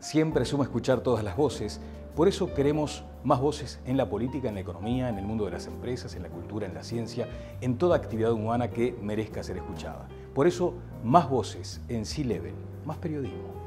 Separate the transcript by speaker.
Speaker 1: Siempre suma escuchar todas las voces, por eso queremos más voces en la política, en la economía, en el mundo de las empresas, en la cultura, en la ciencia, en toda actividad humana que merezca ser escuchada. Por eso, más voces en C-Level, más periodismo.